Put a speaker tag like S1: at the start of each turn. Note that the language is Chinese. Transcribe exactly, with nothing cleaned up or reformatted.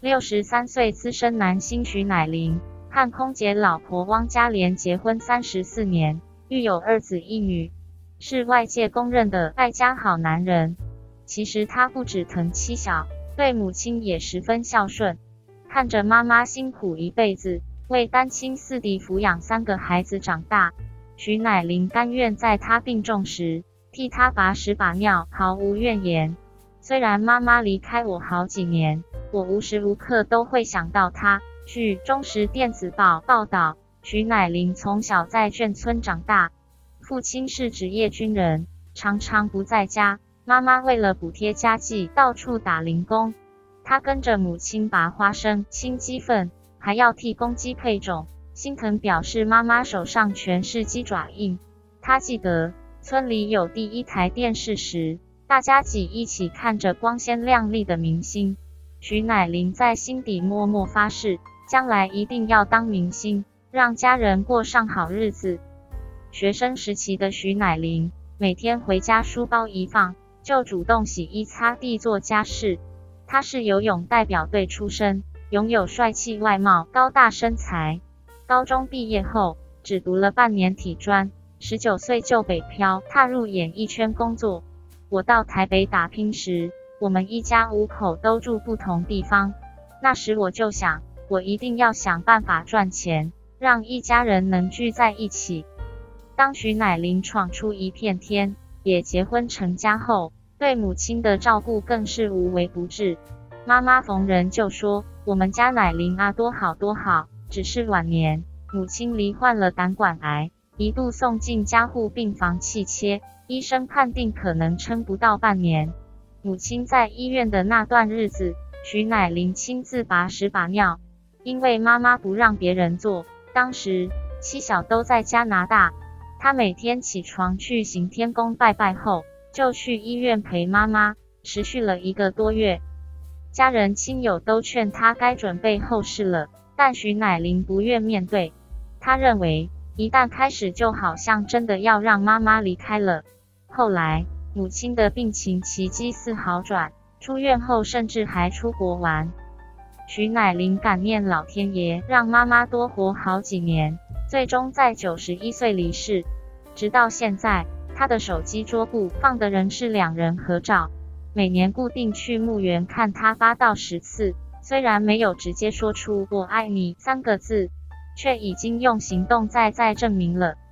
S1: 六十三岁资深男星徐乃麟和空姐老婆汪嘉莲结婚三十四年，育有二子一女，是外界公认的爱家好男人。其实他不只疼妻小，对母亲也十分孝顺。看着妈妈辛苦一辈子，为单亲四弟抚养三个孩子长大，徐乃麟甘愿在他病重时替他把屎把尿，毫无怨言。虽然妈妈离开我好几年，我无时无刻都会想到她。据中时电子报报道，徐乃麟从小在眷村长大，父亲是职业军人，常常不在家，妈妈为了补贴家计，到处打零工。他跟着母亲拔花生、清鸡粪，还要替公鸡配种，心疼表示妈妈手上全是鸡爪印。他记得村里有第一台电视时，大家挤一起看着光鲜亮丽的明星。徐乃麟在心底默默发誓，将来一定要当明星，让家人过上好日子。学生时期的徐乃麟，每天回家书包一放，就主动洗衣擦地做家事。他是游泳代表队出身，拥有帅气外貌、高大身材。高中毕业后，只读了半年体专，十九岁就北漂，踏入演艺圈工作。我到台北打拼时，我们一家五口都住不同地方。那时我就想，我一定要想办法赚钱，让一家人能聚在一起。当徐乃麟闯出一片天，也结婚成家后，对母亲的照顾更是无微不至。妈妈逢人就说，我们家乃麟啊多好多好，只是晚年母亲罹患了胆管癌，一度送进加护病房气切，医生判定可能撑不到半年。母亲在医院的那段日子，徐乃麟亲自把屎把尿，因为妈妈不让别人做，当时妻小都在加拿大，他每天起床去行天宫拜拜后，就去医院陪妈妈，持续了一个多月。家人亲友都劝他该准备后事了，但徐乃麟不愿面对。他认为，一旦开始就好像真的要让妈妈离开了。后来，母亲的病情奇迹似好转，出院后甚至还出国玩。徐乃麟感念老天爷，让妈妈多活好几年，最终在九十一岁离世。直到现在，他的手机桌布放的仍是两人合照，每年固定去墓园看他八到十次，虽然没有直接说出我爱你三个字，却已经用行动再再证明了